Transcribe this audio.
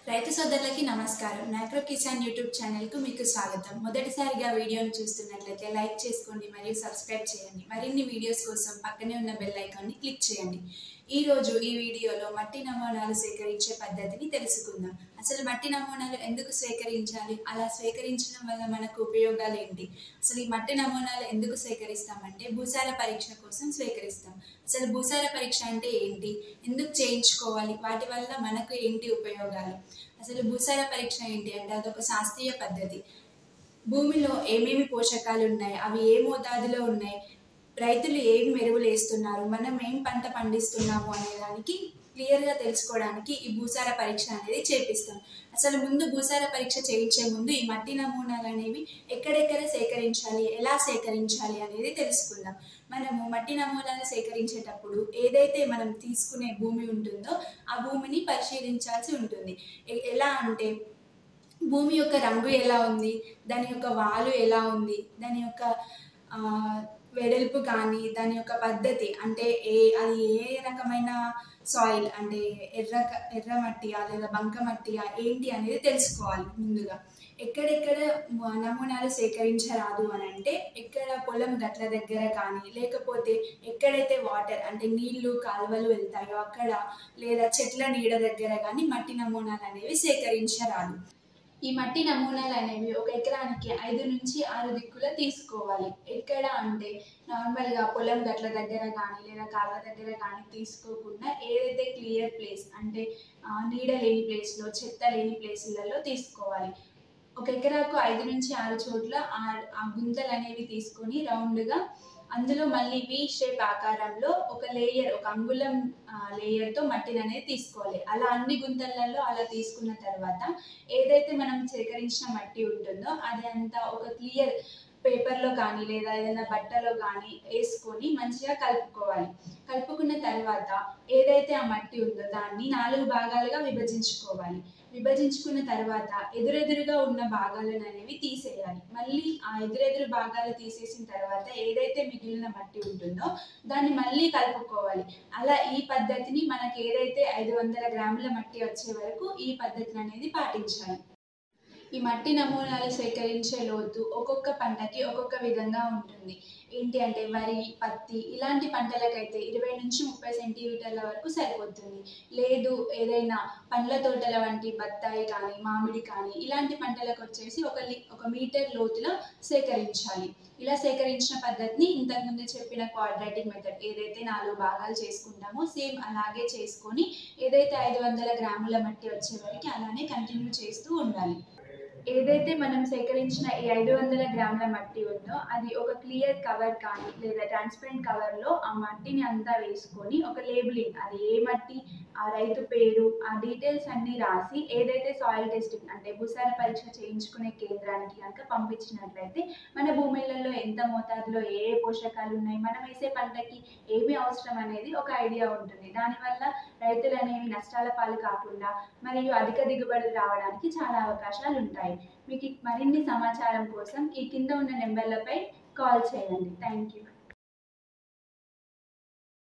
రైతు సోదరులకి నమస్కారం. మైక్రో కిసాన్ యూట్యూబ్ ఛానల్కు మీకు స్వాగతం. మొదటిసారిగా వీడియోను చూస్తున్నట్లయితే లైక్ చేసుకోండి మరియు సబ్స్క్రైబ్ చేయండి. మరిన్ని వీడియోస్ కోసం పక్కనే ఉన్న బెల్ ఐకాన్ని క్లిక్ చేయండి. ఈరోజు ఈ వీడియోలో మట్టి నమూనాలు సేకరించే పద్ధతిని తెలుసుకుందాం. అసలు మట్టి నమూనాలు ఎందుకు సేకరించాలి, అలా సేకరించడం వల్ల మనకు ఉపయోగాలు ఏంటి, అసలు ఈ మట్టి నమూనాలు ఎందుకు సేకరిస్తామంటే భూసార పరీక్ష కోసం సేకరిస్తాం. అసలు భూసార పరీక్ష అంటే ఏంటి, ఎందుకు చేయించుకోవాలి, వాటి వల్ల మనకు ఏంటి ఉపయోగాలు. అసలు భూసార పరీక్ష ఏంటి అంటే అదొక శాస్త్రీయ పద్ధతి. భూమిలో ఏమేమి పోషకాలు ఉన్నాయి, అవి ఏ మోతాదులో ఉన్నాయి, రైతులు ఏం ఎరువులు వేస్తున్నారు, మనం ఏం పంట పండిస్తున్నాము అనే దానికి క్లియర్గా తెలుసుకోవడానికి ఈ భూసార పరీక్ష అనేది చేపిస్తాం. అసలు ముందు భూసార పరీక్ష చేయించే ముందు ఈ మట్టి నమూనాలు అనేవి ఎక్కడెక్కడ సేకరించాలి, ఎలా సేకరించాలి అనేది తెలుసుకుందాం. మనము మట్టి నమూనాలు సేకరించేటప్పుడు ఏదైతే మనం తీసుకునే భూమి ఉంటుందో ఆ భూమిని పరిశీలించాల్సి ఉంటుంది. ఎలా అంటే భూమి యొక్క రంగు ఎలా ఉంది, దాని యొక్క వాలు ఎలా ఉంది, దాని యొక్క వెడల్పు కానీ, దాని యొక్క పద్ధతి అంటే అది ఏ రకమైన సాయిల్ అంటే ఎర్ర మట్టియా లేదా బంక మట్టియా ఏంటి అనేది తెలుసుకోవాలి. ముందుగా ఎక్కడెక్కడ నమూనాలు సేకరించరాదు అని అంటే ఎక్కడ పొలం గట్ల దగ్గర కానీ, లేకపోతే ఎక్కడైతే వాటర్ అంటే నీళ్లు కాలువలు వెళ్తాయో అక్కడ, లేదా చెట్ల నీడ దగ్గర కానీ మట్టి నమూనాలు అనేవి సేకరించరాదు. ఈ మట్టి నమూనాలు అనేవి ఒక ఎకరానికి 5 నుంచి 6 దిక్కుల తీసుకోవాలి. ఎక్కడ అంటే నార్మల్గా పొలం గట్ల దగ్గర కానీ లేదా కాలువ దగ్గర కానీ తీసుకోకుండా ఏదైతే క్లియర్ ప్లేస్ అంటే నీడ లేని ప్లేస్లో, చెత్త లేని ప్లేసులలో తీసుకోవాలి. ఒక ఎకరాకు 5 నుంచి 6 చోట్ల ఆ గుంతలు అనేవి తీసుకొని రౌండ్గా అందులో మళ్ళీ వి షేప్ ఆకారంలో ఒక అంగుళం లేయర్తో మట్టిని అనేది తీసుకోవాలి. అలా అన్ని గుంతలలో అలా తీసుకున్న తర్వాత ఏదైతే మనం సేకరించిన మట్టి ఉంటుందో అది అంతా ఒక క్లియర్ పేపర్లో కానీ లేదా ఏదైనా బట్టలో కానీ వేసుకొని మంచిగా కలుపుకోవాలి. కలుపుకున్న తర్వాత ఏదైతే ఆ మట్టి ఉందో దాన్ని 4 భాగాలుగా విభజించుకోవాలి. విభజించుకున్న తర్వాత ఎదురెదురుగా ఉన్న భాగాలను అనేవి తీసేయాలి. మళ్ళీ ఆ ఎదురెదురు భాగాలు తీసేసిన తర్వాత ఏదైతే మిగిలిన మట్టి ఉంటుందో దాన్ని మళ్ళీ కలుపుకోవాలి. అలా ఈ పద్ధతిని మనకి ఏదైతే 500 గ్రాముల మట్టి వచ్చే వరకు ఈ పద్ధతిని అనేది పాటించాలి. ఈ మట్టి నమూనాలు సేకరించే లోతు ఒక్కొక్క పంటకి ఒక్కొక్క విధంగా ఉంటుంది. ఏంటి అంటే వరి, పత్తి ఇలాంటి పంటలకైతే 20 నుంచి 30 సెంటీమీటర్ల వరకు సరిపోతుంది. లేదు ఏదైనా పండ్ల తోటల వంటి బత్తాయి కానీ, మామిడి కానీ ఇలాంటి పంటలకు వచ్చేసి 1 మీటర్ లోతులో సేకరించాలి. ఇలా సేకరించిన పద్ధతిని ఇంతకుముందు చెప్పిన క్వాడ్రాటిక్ మెథడ్ ఏదైతే 4 భాగాలు చేసుకుంటామో సేమ్ అలాగే చేసుకొని ఏదైతే 500 గ్రాముల మట్టి వచ్చే వరకు అలానే కంటిన్యూ చేస్తూ ఉండాలి. ఏదైతే మనం సేకరించిన ఈ 500 గ్రాముల మట్టి ఉందో అది ఒక క్లియర్ కవర్ కానీ లేదా ట్రాన్స్పరెంట్ కవర్లో ఆ మట్టిని అంతా వేసుకొని ఒక లేబులింగ్, అది ఏ మట్టి, ఆ రైతు పేరు, ఆ డీటెయిల్స్ అన్నీ రాసి ఏదైతే సాయిల్ టెస్టింగ్ అంటే భూసార పరీక్ష చేయించుకునే కేంద్రానికి కనుక పంపించినట్లయితే మన భూమిలలో ఎంత మోతాదులో ఏ పోషకాలు ఉన్నాయి, మనం వేసే పంటకి ఏమి అవసరం అనేది ఒక ఐడియా ఉంటుంది. దానివల్ల రైతులు అనేవి నష్టాల పాలు కాకుండా మరియు అధిక దిగుబడులు రావడానికి చాలా అవకాశాలు ఉంటాయి. మీకు మరిన్ని సమాచారం కోసం ఈ కింద ఉన్న నెంబర్లపై కాల్ చేయండి. Thank you.